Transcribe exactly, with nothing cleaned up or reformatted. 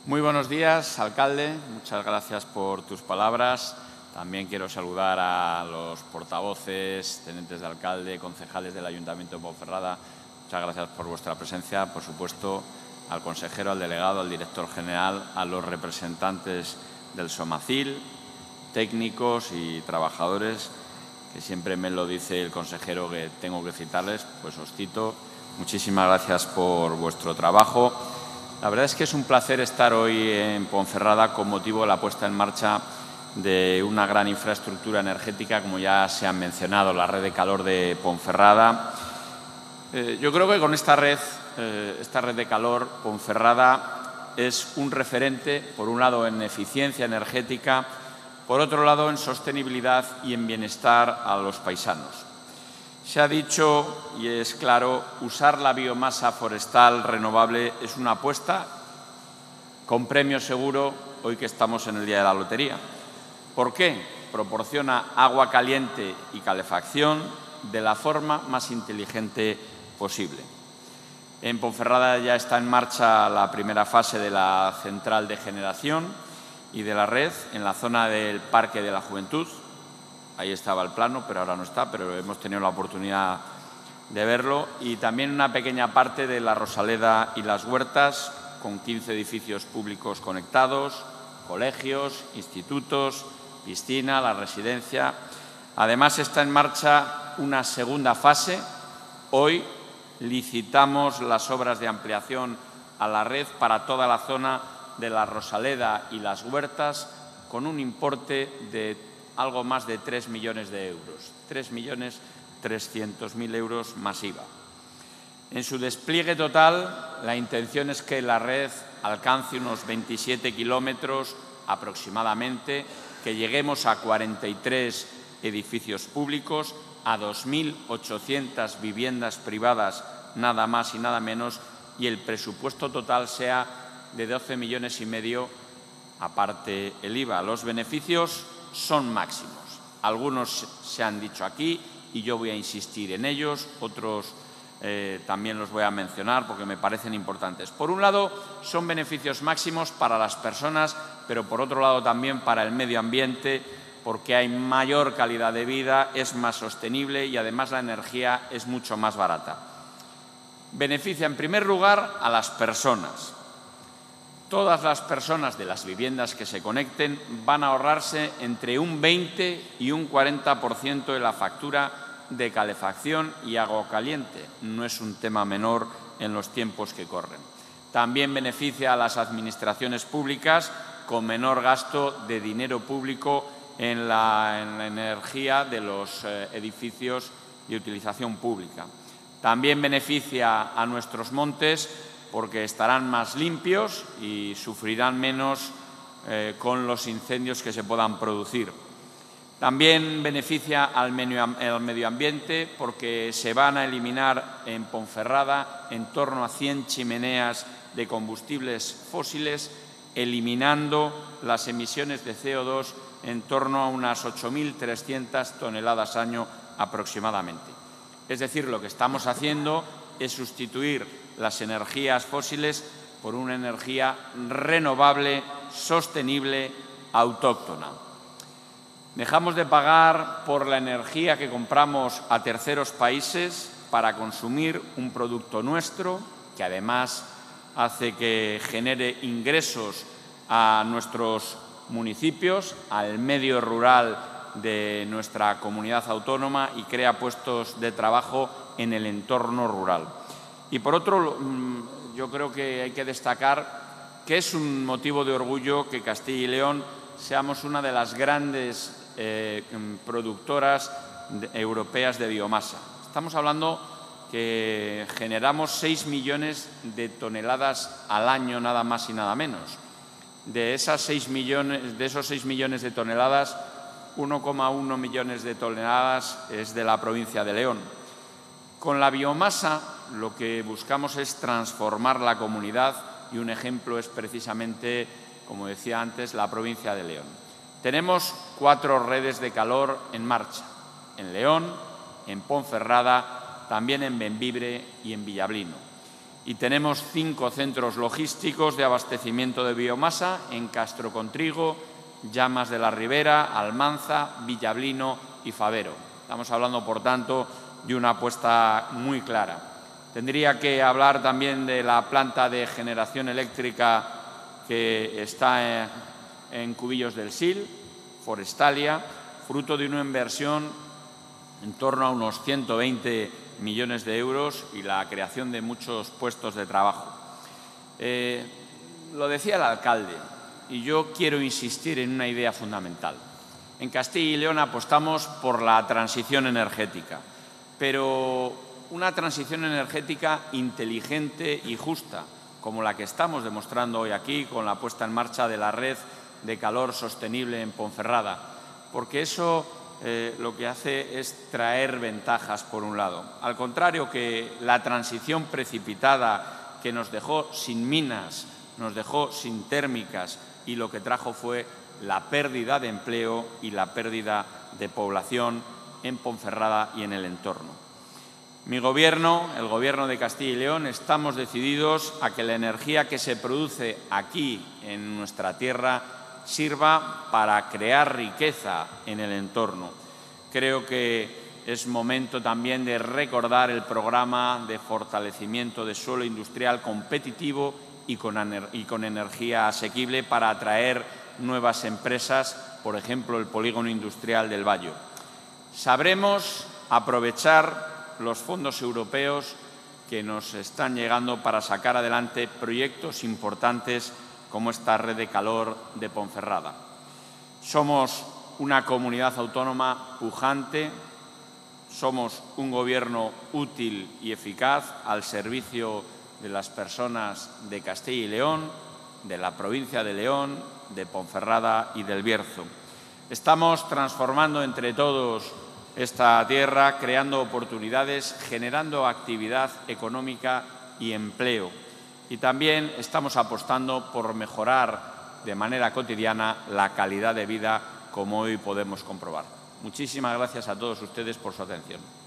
Muy buenos días, alcalde. Muchas gracias por tus palabras. También quiero saludar a los portavoces, tenentes de alcalde, concejales del Ayuntamiento de Ponferrada. Muchas gracias por vuestra presencia. Por supuesto, al consejero, al delegado, al director general, a los representantes del Somacil, técnicos y trabajadores, que siempre me lo dice el consejero que tengo que citarles, pues os cito. Muchísimas gracias por vuestro trabajo. La verdad es que es un placer estar hoy en Ponferrada con motivo de la puesta en marcha de una gran infraestructura energética, como ya se han mencionado, la red de calor de Ponferrada. Eh, yo creo que con esta red, eh, esta red de calor, Ponferrada es un referente, por un lado, en eficiencia energética, por otro lado, en sostenibilidad y en bienestar a los paisanos. Se ha dicho, y es claro, usar la biomasa forestal renovable es una apuesta con premio seguro hoy que estamos en el Día de la Lotería. ¿Por qué? Proporciona agua caliente y calefacción de la forma más inteligente posible. En Ponferrada ya está en marcha la primera fase de la central de generación y de la red en la zona del Parque de la Juventud. Ahí estaba el plano, pero ahora no está, pero hemos tenido la oportunidad de verlo. Y también una pequeña parte de la Rosaleda y las Huertas, con quince edificios públicos conectados, colegios, institutos, piscina, la residencia. Además, está en marcha una segunda fase. Hoy licitamos las obras de ampliación a la red para toda la zona de la Rosaleda y las Huertas, con un importe de algo más de tres millones de euros, tres millones trescientos mil euros más I V A. En su despliegue total, la intención es que la red alcance unos veintisiete kilómetros aproximadamente, que lleguemos a cuarenta y tres edificios públicos, a dos mil ochocientas viviendas privadas, nada más y nada menos, y el presupuesto total sea de doce millones y medio, aparte el I V A. Los beneficios son máximos. Algunos se han dicho aquí y yo voy a insistir en ellos, otros eh, también los voy a mencionar porque me parecen importantes. Por un lado, son beneficios máximos para las personas, pero por otro lado también para el medio ambiente, porque hay mayor calidad de vida, es más sostenible y además la energía es mucho más barata. Beneficia en primer lugar a las personas. Todas las personas de las viviendas que se conecten van a ahorrarse entre un veinte y un cuarenta por ciento de la factura de calefacción y agua caliente. No es un tema menor en los tiempos que corren. También beneficia a las administraciones públicas con menor gasto de dinero público en la, en la energía de los eh, edificios de utilización pública. También beneficia a nuestros montes porque estarán más limpios y sufrirán menos eh, con los incendios que se puedan producir. También beneficia al medio, al medio ambiente porque se van a eliminar en Ponferrada en torno a cien chimeneas de combustibles fósiles, eliminando las emisiones de C O dos en torno a unas ocho mil trescientas toneladas año aproximadamente. Es decir, lo que estamos haciendo es sustituir las energías fósiles por una energía renovable, sostenible, autóctona. Dejamos de pagar por la energía que compramos a terceros países para consumir un producto nuestro, que además hace que genere ingresos a nuestros municipios, al medio rural de nuestra comunidad autónoma y crea puestos de trabajo en el entorno rural. Y por otro, yo creo que hay que destacar que es un motivo de orgullo que Castilla y León seamos una de las grandes eh, productoras de, europeas de biomasa. Estamos hablando que generamos seis millones de toneladas al año, nada más y nada menos. De, esas seis millones, de esos seis millones de toneladas, uno coma uno millones de toneladas es de la provincia de León. Con la biomasa lo que buscamos es transformar la comunidad y un ejemplo es precisamente, como decía antes, la provincia de León. Tenemos cuatro redes de calor en marcha, en León, en Ponferrada, también en Bembibre y en Villablino. Y tenemos cinco centros logísticos de abastecimiento de biomasa en Castrocontrigo, Llamas de la Ribera, Almanza, Villablino y Favero. Estamos hablando, por tanto, de una apuesta muy clara. Tendría que hablar también de la planta de generación eléctrica que está en, en Cubillos del Sil, Forestalia, fruto de una inversión en torno a unos ciento veinte millones de euros y la creación de muchos puestos de trabajo. Eh, lo decía el alcalde y yo quiero insistir en una idea fundamental. En Castilla y León apostamos por la transición energética, pero una transición energética inteligente y justa, como la que estamos demostrando hoy aquí con la puesta en marcha de la red de calor sostenible en Ponferrada, porque eso eh, lo que hace es traer ventajas por un lado. Al contrario que la transición precipitada que nos dejó sin minas, nos dejó sin térmicas y lo que trajo fue la pérdida de empleo y la pérdida de población en Ponferrada y en el entorno. Mi Gobierno, el Gobierno de Castilla y León, estamos decididos a que la energía que se produce aquí en nuestra tierra sirva para crear riqueza en el entorno. Creo que es momento también de recordar el programa de fortalecimiento de suelo industrial competitivo y con, y con energía asequible para atraer nuevas empresas, por ejemplo, el polígono industrial del Bayo. Sabremos aprovechar los fondos europeos que nos están llegando para sacar adelante proyectos importantes como esta red de calor de Ponferrada. Somos una comunidad autónoma pujante, somos un Gobierno útil y eficaz al servicio de las personas de Castilla y León, de la provincia de León, de Ponferrada y del Bierzo. Estamos transformando entre todos esta tierra, creando oportunidades, generando actividad económica y empleo. Y también estamos apostando por mejorar de manera cotidiana la calidad de vida, como hoy podemos comprobar. Muchísimas gracias a todos ustedes por su atención.